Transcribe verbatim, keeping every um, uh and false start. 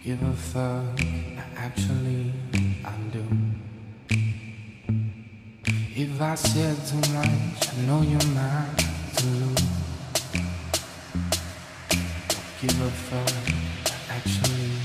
give a fuck, actually I do. If I said too much, I know you're mine to lose. Give a fuck, actually